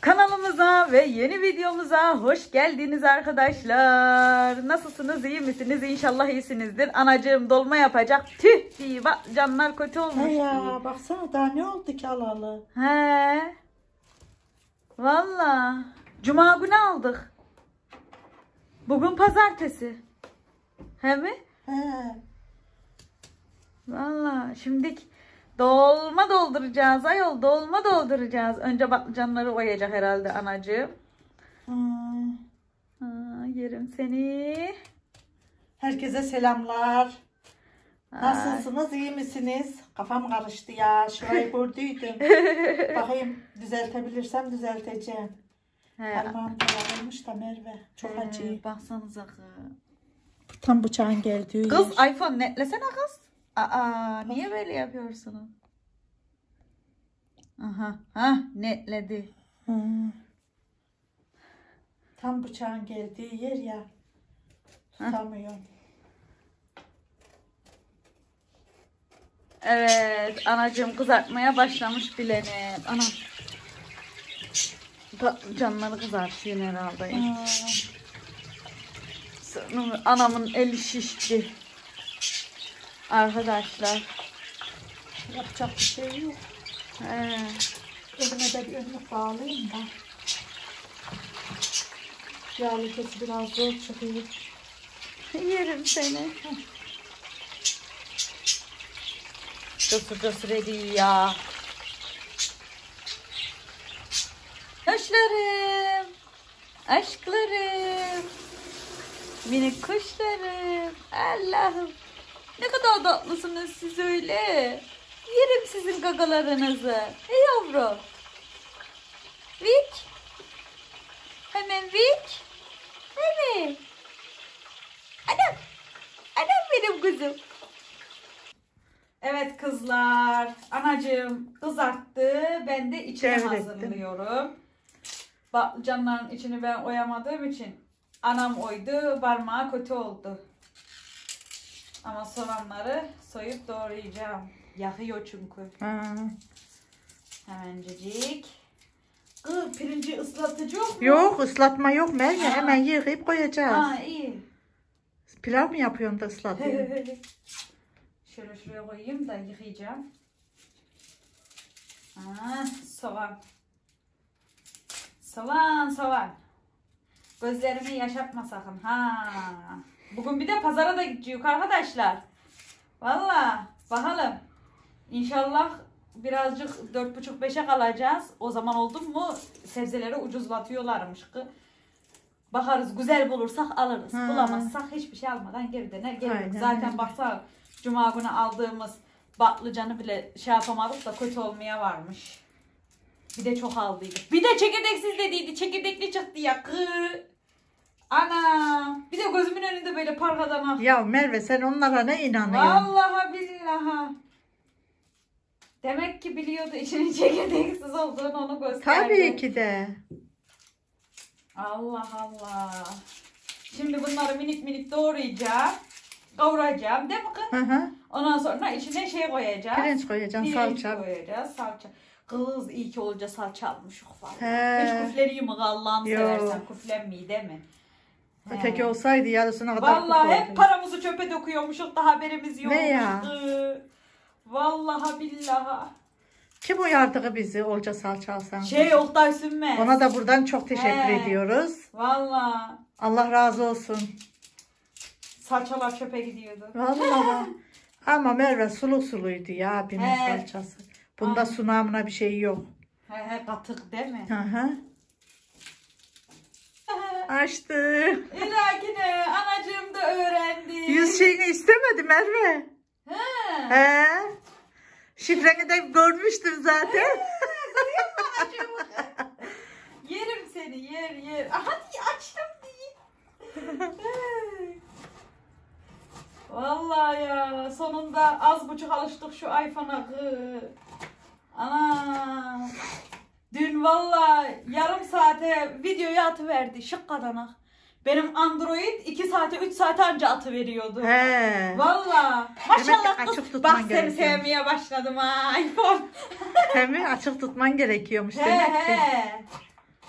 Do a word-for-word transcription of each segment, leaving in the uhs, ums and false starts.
Kanalımıza ve yeni videomuza hoş geldiniz arkadaşlar. Nasılsınız, iyi misiniz? İnşallah iyisinizdir. Anacığım dolma yapacak. Tüh diye bak, canlar kötü olmuş. He ya, baksana daha ne oldu ki alalı? He. Valla. Cuma günü aldık. Bugün pazartesi. He mi? He. Valla şimdilik dolma dolduracağız ayol, dolma dolduracağız. Önce patlıcanları oyacak herhalde anacığım. Hmm. Aa, yerim seni. Herkese selamlar. Ay. Nasılsınız, iyi misiniz? Kafam karıştı ya, şurayı gördüydüm. Bakayım düzeltebilirsem düzelteceğim. He. Parmağım da yarılmış da Merve. Çok He, acı. baksanıza kız. Tam bıçağın geldiği Kız yer. iPhone netlesene kız. Aa, niye böyle yapıyorsunuz? Aha, ha netledi. Hmm. Tam bıçağın geldiği yer ya. Tutamıyorum. Evet, anacığım kızartmaya başlamış bilenim. Anam. Canları kızartıyor herhalde. Hmm. Sonra anamın eli şişti. Arkadaşlar. Yapacak bir şey yok. He. Elime de bir önlük bağlayayım da. Yağlı kesi biraz zor çıkıyor. Yerim seni. Cosur cosur ediyor ya. Kuşlarım. Aşklarım. Minik kuşlarım. Allah'ım. Ne kadar tatlısınız siz öyle. Yerim sizin gagalarınızı. Hey yavrum. Vik. Hemen Vik. Hemen. Anam. Anam benim kızım. Evet kızlar. Anacığım kızarttı. Ben de içine Devrettim. hazırlıyorum. Patlıcanların içini ben oyamadığım için anam oydu. Parmağı kötü oldu. Ama soğanları soyup doğrayacağım. Yakıyor çünkü. Hmm. Hemencecik. Kız pirinci ıslatıcı yok mu? Yok, ıslatma yok Merve. Ha. Hemen yıkayıp koyacağız. Ha iyi. Pilav mı yapıyorsun da ıslatıyorsun? Şöyle şuraya koyayım da yıkayacağım. Ha, soğan. Soğan soğan. Gözlerimi yaşatma sakın. Ha. Bugün bir de pazara da gideceğiz arkadaşlar. Valla bakalım. İnşallah birazcık dört buçuk beşe kalacağız. O zaman oldu mu sebzeleri ucuzlatıyorlarmış ki. Bakarız, güzel bulursak alırız. Ha. Bulamazsak hiçbir şey almadan geri döner geliriz. Aynen Zaten öyle. baksana cuma günü aldığımız patlıcanı bile şey yapamadık da kötü olmaya varmış. Bir de çok aldıydık. Bir de çekirdeksiz dediydi. Çekirdekli çıktı ya. Kı. Ana. Bir de gözümün önünde böyle parkadan ak. Ya Merve sen onlara ne inanıyorsun? Vallahi billahi. Demek ki biliyordu içinin çekirdeksiz olduğunu, onu gösterdi. Tabii ki de. Allah Allah. Şimdi bunları minik minik doğrayacağım. Kavuracağım değil mi kız? Hı hı. Ondan sonra içine şey koyacağız. Pirinç koyacaksın, Pirinç salça. koyacağız. Salça. Kız iyi ki olunca salça almışık falan. He. Hiç küfleniyor mu Allah'ını Yo. seversen, küflenmiyor değil mi? Öteki He. olsaydı yarısına kadar Vallahi hep koyardım. paramızı çöpe döküyormuşuk da haberimiz yokmuş. Ne ya? Vallahi billahi. Kim uyardı bizi Olca salça alsan? Şey Oktay Sünmez. Ona da buradan çok teşekkür He. ediyoruz. Vallahi. Allah razı olsun. Salçalar çöpe gidiyordu. Vallahi. Ama Merve sulu suluydu ya abimin He. salçası. Bunda Aa. su namına bir şey yok. He he, katık değil mi? Hı hı. Açtı. İlakine anacığım da öğrendi. Yüz şeyini istemedi Merve. He. He. Şifreni de görmüştüm zaten. Yerim seni yer yer. Aha diye açtım diye. Vallahi ya sonunda az buçuk alıştık şu iPhone'a. Ana. Dün vallahi yarım saate videoyu atıverdi şık kadanak. Benim Android iki saate üç saate anca atıveriyordu. He. Vallahi. Demek ki Maşallah açık kız. tutman Bak seni gerekiyormuş. sevmeye başladım ha iPhone. Hem açık tutman gerekiyormuş He demek ki. he.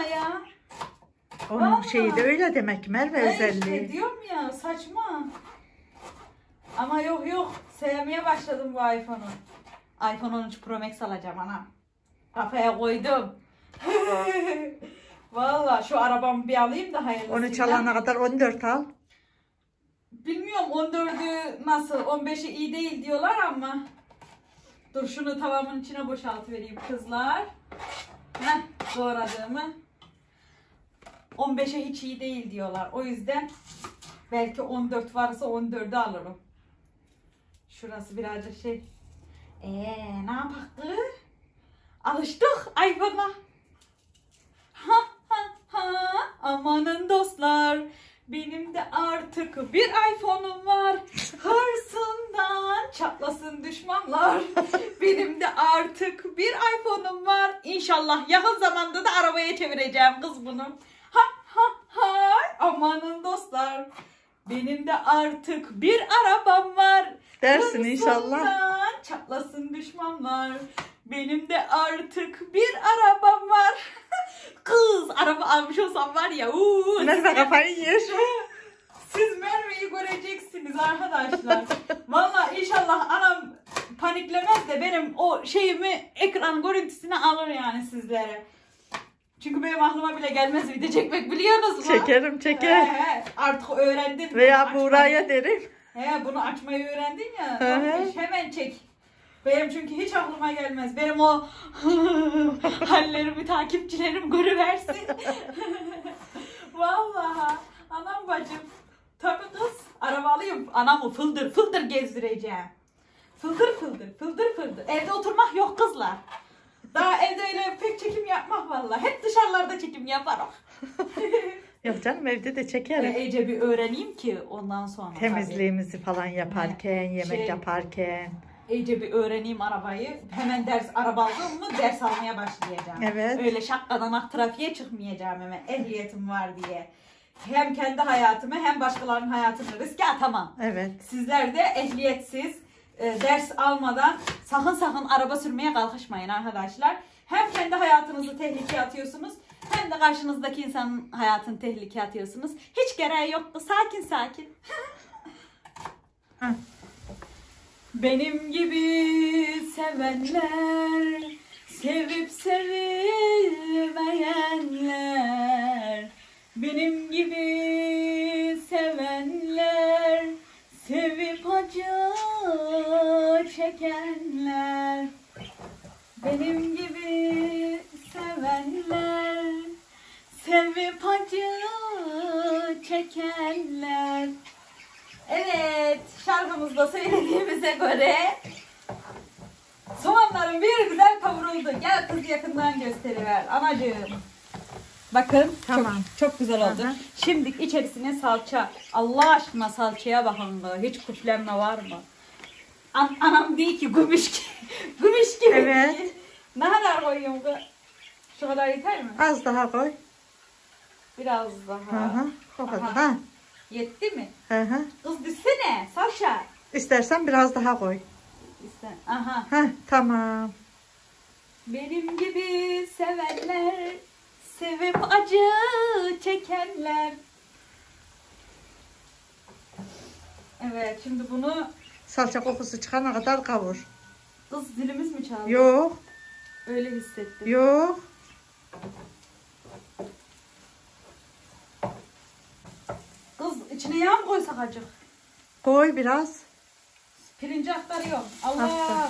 ya. Onun Vallahi. şeyi de öyle demek ki Merve Ben özelliği. işte diyorum ya saçma. Ama yok yok sevmeye başladım bu iPhone'u. iPhone on üç Pro Max alacağım anam. Kafaya koydum. Valla şu arabamı bir alayım da hayırlısıyla. Onu çalana kadar on dört al. Bilmiyorum on dördü nasıl, on beşi iyi değil diyorlar ama. Dur şunu tavamın içine boşaltıvereyim kızlar. Heh, doğradığımı. on beşe hiç iyi değil diyorlar. O yüzden belki on dört varsa on dördü alırım. Şurası birazcık şey. Eee ne yapak? Alıştık iPhone'a. Ha ha ha. Amanın dostlar. Benim de artık bir iPhone'um var. Hırsından çatlasın düşmanlar. Benim de artık bir iPhone'um var. İnşallah yakın zamanda da arabaya çevireceğim kız bunu. Ha ha ha. Amanın dostlar. Benim de artık bir arabam var. Dersin inşallah. Hırsından çatlasın düşmanlar. Benim de artık bir arabam var. Kız araba almış olsam var ya. Uuu, Merve kafayı yer. siz Merve'yi göreceksiniz arkadaşlar. Vallahi inşallah anam paniklemez de benim o şeyimi ekran görüntüsüne alır yani sizlere. Çünkü benim aklıma bile gelmez video çekmek biliyorsunuz mu? Çekerim çeker. He, he, artık öğrendim. Veya Bunu Buğra'ya açmayı. derim. He bunu açmayı öğrendin ya. Hı hı. Tabii, hemen çek. Benim çünkü hiç aklıma gelmez. Benim o hallerimi takipçilerim görüversin. Vallahi anam bacım. Tabii kız arabalıyım. Anamı fıldır fıldır gezdireceğim. Fıldır fıldır fıldır fıldır. Evde oturmak yok kızlar. Daha evde öyle pek çekim yapmak vallahi. Hep dışarılarda çekim yaparım. Yok canım evde de E, çekerim. iyice bir öğreneyim ki ondan sonra. Temizliğimizi falan yaparken, yemek Şey- yaparken. İyice bir öğreneyim arabayı. Hemen ders araba aldım mı ders almaya başlayacağım. Evet. Öyle şakkadanak trafiğe çıkmayacağım hemen ehliyetim var diye. Hem kendi hayatımı hem başkalarının hayatını riske atamam. Evet. Sizler de ehliyetsiz e, ders almadan sakın sakın araba sürmeye kalkışmayın arkadaşlar. Hem kendi hayatınızı tehlikeye atıyorsunuz hem de karşınızdaki insanın hayatını tehlikeye atıyorsunuz. Hiç gereği yok. Sakin sakin. Hı. Benim gibi sevenler, sevip sevilmeyenler. Benim gibi sevenler, sevip acı çekenler. Benim gibi sevenler, sevip acı çekenler. Evet, şarkımızda söylediğimize göre soğanların bir güzel kavruldu. Gel kız yakından gösteriver anacığım. Bakın Tamam. çok, çok güzel oldu. Aha. Şimdi içerisine salça. Allah aşkına salçaya bakın da hiç küflenme var mı? An anam değil ki gümüş gibi. Gümüş gibi. Evet. Ne kadar koyayım kız? Şu kadar yeter mi? Az daha koy. Biraz Hı daha. hı. O kadar. Aha. Ha. Yetti mi? Hı hı. Kız düşsene salça. İstersen biraz daha koy. İşte, aha. Ha, tamam. Benim gibi sevenler, sevip acı çekenler. Evet, şimdi bunu Salça kokusu çıkana kadar kavur. kız dilimiz mi çaldı? Yok, Öyle hissettim. yok. Kız içine yağ mı koysak acık? Koy biraz. Pirinci aktarıyorum. Allah. Aktar.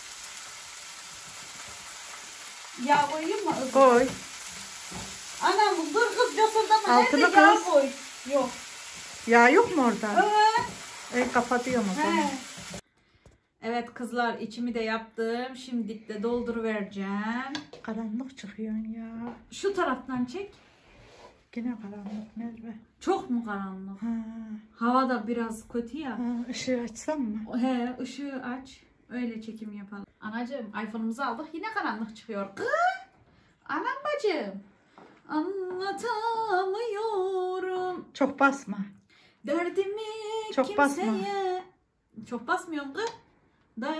Yağ koyayım mı? Kız? Koy. Anam dur kız yasırdama. Altına Nerede yağ kız. koy? Yok. Yağ yok mu orada? Evet. E, kapatıyorum o zaman. He. Evet kızlar içimi de yaptım. Şimdi de dolduruvereceğim. Karanlık çıkıyorsun ya. Şu taraftan çek. Yine karanlık Merve. Çok mu karanlık? Ha, Hava da biraz kötü ya. ha, ışığı açsam mı? He, ışığı aç. Öyle çekim yapalım. Anacığım iPhone'umuzu aldık. Yine karanlık çıkıyor. Kız! Anam bacım. Anlatamıyorum. Çok basma. Derdimi Çok kimseye. basma. Çok basmıyorum kız.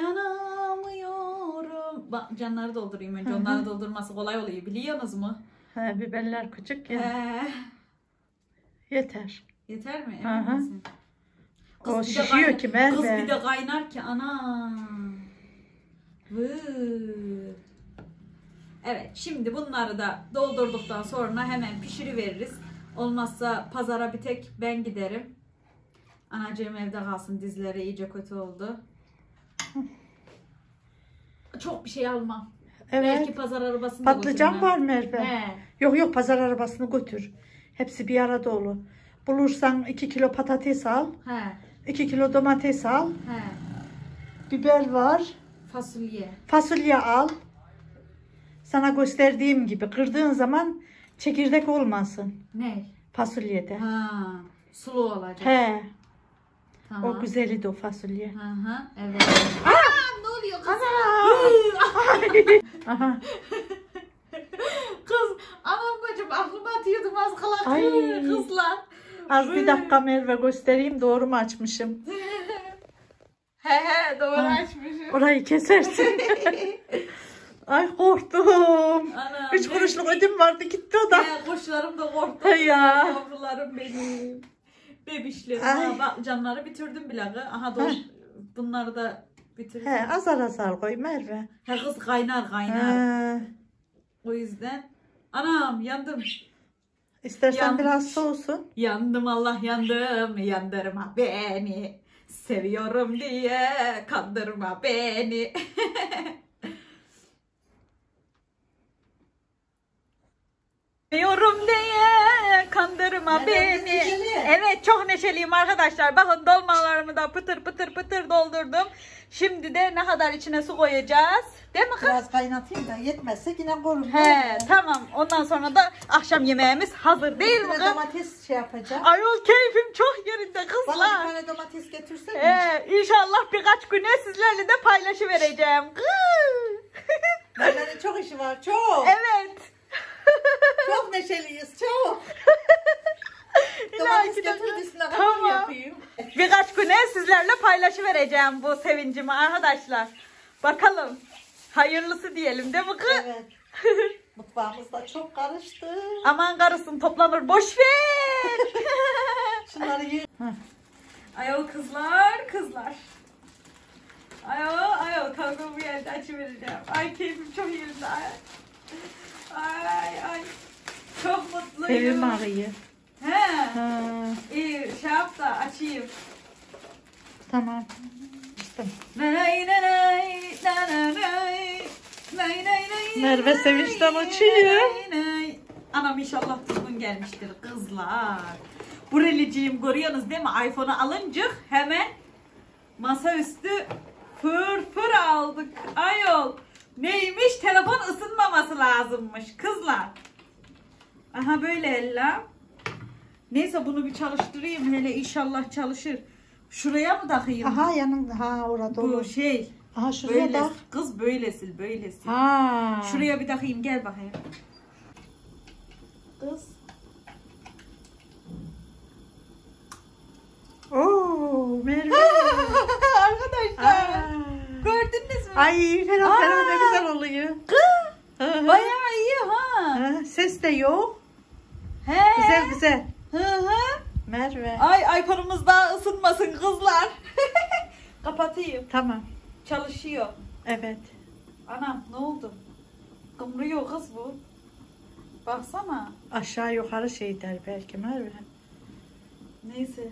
Dayanamıyorum. Bak canları doldurayım önce. Hı hı. Onları doldurması kolay oluyor biliyorsunuz mu? He, biberler küçük ya. He. Yeter. Yeter mi? Hı Emin hı. misin? O bir de şişiyor kaynar- ki Merve. Kız bir de kaynar ki ana. Vıı. Evet, şimdi bunları da doldurduktan sonra hemen pişiriveririz. Olmazsa pazara bir tek ben giderim. Anacığım evde kalsın, dizleri iyice kötü oldu. Çok bir şey almam. Evet. Belki pazar arabasını Patlıcan götürmem. var Merve. He. Yok yok, pazar arabasını götür. Hepsi bir arada olur. Bulursan iki kilo patates al. He. iki kilo domates al. He. Biber var. Fasulye. Fasulye al. Sana gösterdiğim gibi kırdığın zaman çekirdek olmasın Ne? fasulyede. Ha. Sulu olacak. He. Tamam. O güzeli de o fasulye. Hı hı. Evet. Aa, ne oluyor kız? Aha. Kız, anam bacım aklıma atıyordum az kala. Ay. Kızlar. Az bir dakika Merve, göstereyim doğru mu açmışım. He he doğru Ha. açmışım. Orayı kesersin. Ay korktum. Anam, Üç ne- kuruşluk ödüm vardı, gitti o da. He, kuşlarım da korktu. He ya. Yavrularım benim. Bebişlerim. Ay. Ha, bak, canları bitirdim bile. Aha dur. Heh. Bunları da bitirdim. He, azar azar koy Merve. He kız kaynar kaynar. Ha. O yüzden. Anam yandım. İstersen Yanmış. biraz soğusun. Yandım Allah yandım. Yandırma beni. Seviyorum diye kandırma beni. Seviyorum diye kandırma Merhaba, beni. neşeli. Evet çok neşeliyim arkadaşlar. Bakın dolmalarımı da pıtır pıtır pıtır doldurdum. Şimdi de ne kadar içine su koyacağız. Değil mi kız? Biraz kaynatayım da yetmezse yine korum. He tamam. Ondan sonra da akşam yemeğimiz hazır değil mi Bir kız? domates şey yapacağım. Ayol keyfim çok yerinde Bana bir kızlar. tane domates getirsene. Ee, inşallah birkaç güne sizlerle de paylaşıvereceğim. Merve'nin çok işi var, çok. Evet. Çok neşeliyiz, çok. İlahi Domates ki de- getirdisine Tamam. tamam yapayım. Birkaç güne sizlerle paylaşıvereceğim bu sevincimi arkadaşlar. Bakalım. Hayırlısı diyelim değil mi kız? Evet. Mutfağımız da çok karıştı. Aman karısın toplanır boş ver. Şunları yiyin. Ayol kızlar kızlar. Ayol ayol kavga bu yerde açıvereceğim. Ay keyfim çok yerinde. Ay ay. ay. Çok mutluyum. Sevim arıyı. He. Ha, İyi şey yap da açayım. tamam. İşte. Nay nay nay nay nay nay nay nay. Merve sevinçten uçuyor. Nay, nay. Anam inşallah düzgün gelmiştir kızlar. Bureliciğim görüyorsunuz değil mi? iPhone'u alınca hemen masaüstü fır fır aldık. Ayol. Neymiş? Telefon ısınmaması lazımmış kızlar. Aha böyle ella. Neyse bunu bir çalıştırayım hele inşallah çalışır. Şuraya mı takayım? Aha yanında, ha orada Bu olur. şey. Aha şuraya Böyle da. kız böyle sil böyle sil. Ha. Şuraya bir takayım gel bakayım. Kız. Oo Merve. Arkadaşlar Aa. gördünüz mü? Ay ferah ferah Aa. ne güzel oluyor. Kız Hı hı. bayağı iyi ha. Ha, ses de yok. He. Güzel güzel. Hı hı. Merve. Ay iPhone'umuz daha ısınmasın kızlar. Kapatayım. Tamam. Çalışıyor. Evet. Anam ne oldu? Kımrıyor kız bu. Baksana. Aşağı yukarı şey der belki Merve. Neyse.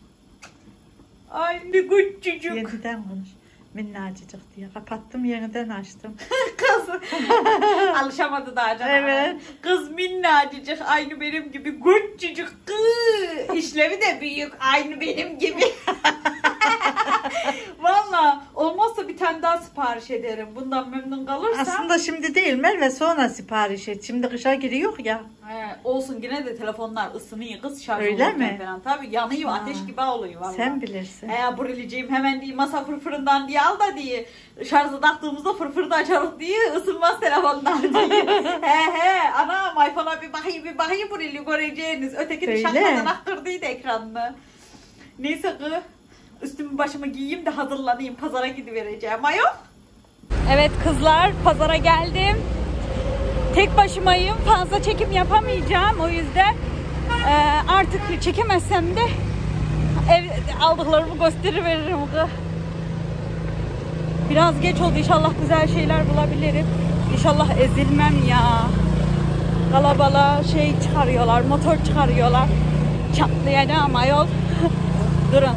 Ay ne küçücük. Yeniden konuş. Minnacıcık diye. Kapattım, yeniden açtım. Kız. Alışamadı daha canım. Evet. Kız minnacıcık aynı benim gibi küçücük kız. İşlevi de büyük aynı benim gibi. Valla olmazsa bir tane daha sipariş ederim. Bundan memnun kalırsam. Aslında şimdi değil Merve, sonra sipariş et. Şimdi kışa giriyor ya. He, olsun yine de telefonlar ısınıyor kız şarj Öyle olurken mi? Falan. Tabii yanıyor Ha. ateş gibi oluyor valla. Sen bilirsin. He burileceğim hemen diye masa fırfırından diye al da diye şarjı taktığımızda fırfır da açarız diye ısınmaz telefonlar diye. he he anam iPhone'a bir bakayım bir bakayım burili göreceğiniz. Ötekini Öyle. şakadan aktırdıydı ekranını. Neyse kız üstümü başımı giyeyim de hazırlanayım pazara gidivereceğim ayol. Evet kızlar pazara geldim. Tek başımayım. Fazla çekim yapamayacağım. O yüzden e, artık çekemezsem de ev aldıklarımı gösteriveririm. Biraz geç oldu. İnşallah güzel şeyler bulabilirim. İnşallah ezilmem ya. Kalabala şey çıkarıyorlar, motor çıkarıyorlar. Çatlayacağım ayol. Durun.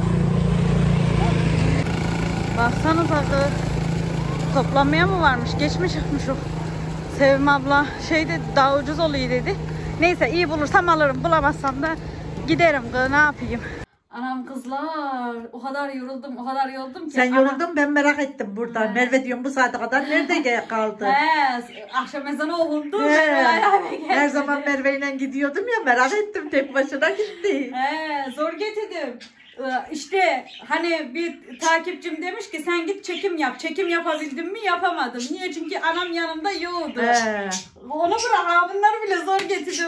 Baksanıza kız. Toplanmaya mı varmış? Geçmiş çıkmış o. Sevim abla şey dedi, daha ucuz oluyor dedi. Neyse iyi bulursam alırım. Bulamazsam da giderim kız, ne yapayım. Anam kızlar o kadar yoruldum o kadar yoruldum ki. Sen Anam... yoruldun, ben merak ettim burada. He. Merve diyorum bu saate kadar nerede kaldı? He, akşam ezanı okundu. He. Her zaman Merve ile gidiyordum ya, merak ettim, tek başına gitti. He, zor getirdim. İşte hani bir takipçim demiş ki sen git çekim yap. Çekim yapabildim mi? Yapamadım. Niye? Çünkü anam yanımda yoğdu. He. Onu bırak, bunları bile zor getirdim.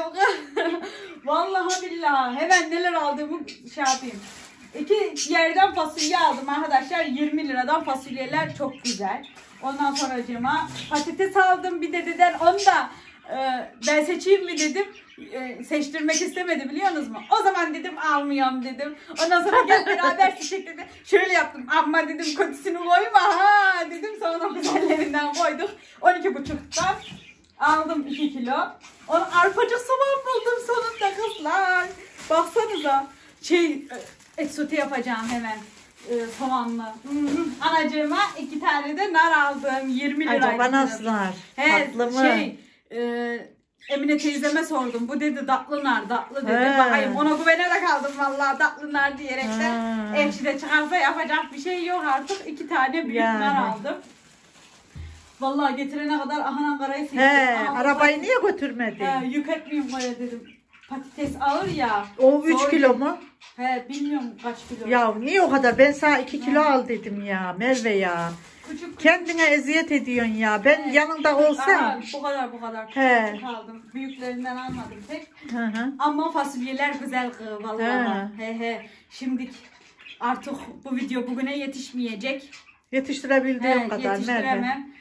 Vallahi billahi. Hemen neler aldığımı şey yapayım. İki yerden fasulye aldım arkadaşlar. yirmi liradan fasulyeler çok güzel. Ondan sonra cema patates aldım. Bir de dededen onu da e, ben seçeyim mi dedim. E, seçtirmek istemedi biliyor musunuz mu? O zaman dedim almıyorum dedim. Ondan sonra gel beraber seçtik dedi. Şöyle yaptım. Ama dedim kötüsünü koyma ha dedim. Sonra o güzellerinden koyduk. on iki buçuktan aldım iki kilo. Onu arpacık soğan buldum sonunda kızlar. Baksanıza. Şey et sote yapacağım hemen. E, soğanlı. Anacığıma iki tane de nar aldım. yirmi liraydı. Acaba nasıllar? He, Tatlı mı? Şey, e, Emine teyzeme sordum. Bu dedi tatlı nar, tatlı dedi. He. Bakayım ona güvenerek aldım vallahi tatlı nar diyerekten. He. Ekşi de çıkarsa yapacak bir şey yok artık. İki tane büyük Yani. nar aldım. Vallahi getirene kadar ahan Ankara'yı seçtim. He, Aha, arabayı patates- niye götürmedin? He, yük etmeyeyim buraya dedim. Patates ağır ya. O üç zor kilo değil. mu? He, bilmiyorum kaç kilo. Ya niye o kadar? Ben sana iki kilo He. al dedim ya Merve ya. Küçük Kendine eziyet ediyorsun ya. Ben He, yanında küçük. olsam. Aha, bu kadar bu kadar. He. Küçük aldım. Büyüklerinden almadım pek. Hı hı. Ama fasulyeler güzel kız vallahi. He he. Şimdi artık bu video bugüne yetişmeyecek. Yetiştirebildiğim He, kadar Merve. yetiştiremem.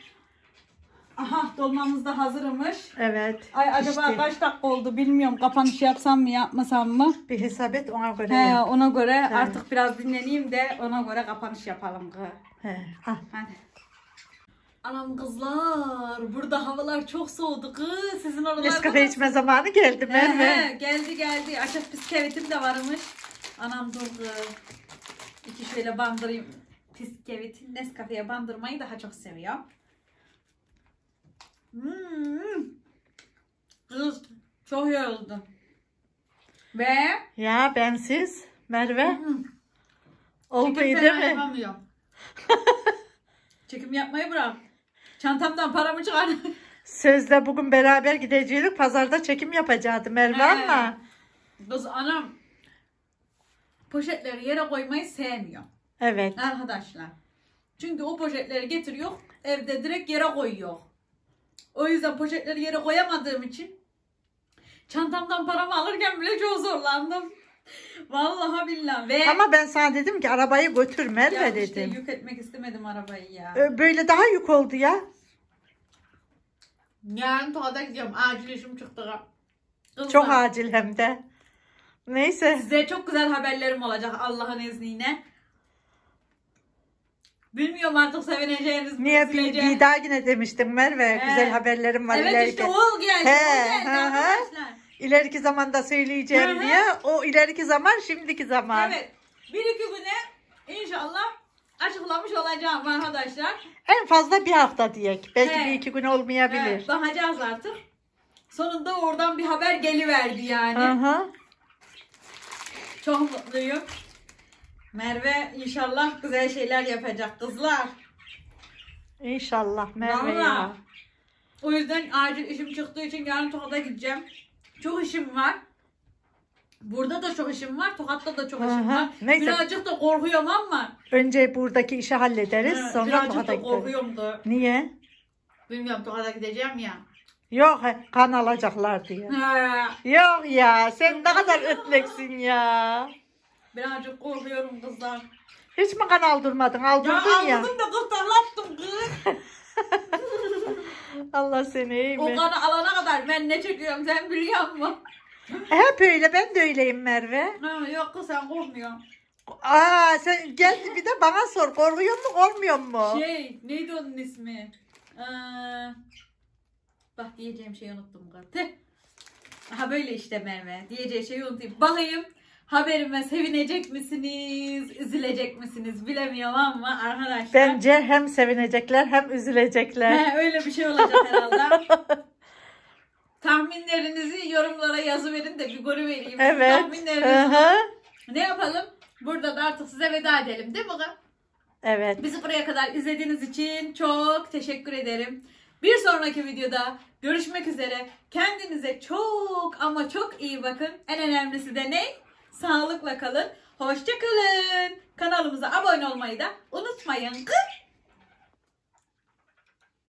Aha dolmamız da hazırmış. Evet. Ay acaba işte kaç dakika oldu bilmiyorum. Kapanış yapsam mı yapmasam mı? bir hesap et ona göre. He, yap. ona göre artık biraz dinleneyim de ona göre kapanış yapalım kız. He. Al. Hadi. Anam kızlar burada havalar çok soğudu kız. Sizin oralarda Nescafe içme zamanı geldi He, Merve. he, geldi geldi. Açık bisküvitim de varmış. Anam dur kız. İki şöyle bandırayım. Bisküviti Nescafe'ye bandırmayı daha çok seviyorum. Hmm. Kız çok yoruldum. Ve Ya bensiz Merve. Hmm. Oldu çekim iyi falan değil mi? yapamıyorum. Çekim yapmayı bırak. Çantamdan paramı çıkar. Sözde bugün beraber gideceğiz. Pazarda çekim yapacaktı Merve He. ama. Kız anam poşetleri yere koymayı sevmiyor. Evet. Arkadaşlar. Çünkü o poşetleri getiriyor, evde direkt yere koyuyor. O yüzden poşetleri yere koyamadığım için çantamdan paramı alırken bile çok zorlandım. Vallahi billahi. Ve Ama ben sana dedim ki arabayı götür Merve ya dedim. işte yük etmek istemedim arabayı ya. Ö- Böyle daha yük oldu ya. Yarın Tokat'a gidiyorum. Acil işim çıktı. Kızlar, Çok acil hem de. Neyse. size çok güzel haberlerim olacak Allah'ın izniyle. Bilmiyorum artık sevineceğiniz mi? Niye bir, üzüleceğiniz- bir daha yine demiştim Merve. He. Güzel haberlerim var Evet ileriki. işte o geldi. He, o geldi hı hı. arkadaşlar. İleriki zamanda söyleyeceğim Hı hı. diye. O ileriki zaman şimdiki zaman. Evet. Bir iki güne inşallah açıklamış olacağım arkadaşlar. En fazla bir hafta diyek. Belki He. bir iki gün olmayabilir. Evet, bakacağız artık. Sonunda oradan bir haber geliverdi yani. Hı hı. Çok mutluyum. Merve inşallah güzel şeyler yapacak kızlar. İnşallah Merve Vallahi. ya. O yüzden acil işim çıktığı için yarın Tokat'a gideceğim. Çok işim var. Burada da çok işim var. Tokat'ta da çok Hı işim hı. var. Neyse. Birazcık da korkuyorum ama. Önce buradaki işi hallederiz. Evet, Sonra birazcık Tokat'a da gideriz. korkuyorum da. Niye? Bilmiyorum Tokat'a gideceğim ya. Yok kan alacaklar diye. He, Yok ya sen ne kadar ötleksin ya. birazcık korkuyorum kızlar. Hiç mi kan aldırmadın? Ya Aldırdın ya. aldım da kız taklattım kız. Allah seni iyi O mi? kanı alana kadar ben ne çekiyorum sen biliyor musun? Hep öyle, ben de öyleyim Merve. Ha, yok kız sen korkmuyorsun. Aa sen gel bir de bana sor, korkuyor mu korkmuyor mu? Şey neydi onun ismi? Ee, bak diyeceğim şeyi unuttum kız. Ha böyle işte Merve. Diyeceği şeyi unutayım. Bakayım haberime sevinecek misiniz? Üzülecek misiniz? Bilemiyorum ama arkadaşlar. Bence hem sevinecekler hem üzülecekler. He, öyle bir şey olacak herhalde. Tahminlerinizi yorumlara yazıverin de bir golü vereyim. Evet. Tahminlerinizi. Hı-hı. Ne yapalım? Burada da artık size veda edelim değil mi kız? Evet. Bizi buraya kadar izlediğiniz için çok teşekkür ederim. Bir sonraki videoda görüşmek üzere. Kendinize çok ama çok iyi bakın. En önemlisi de ne? Sağlıkla kalın. Hoşça kalın. Kanalımıza abone olmayı da unutmayın.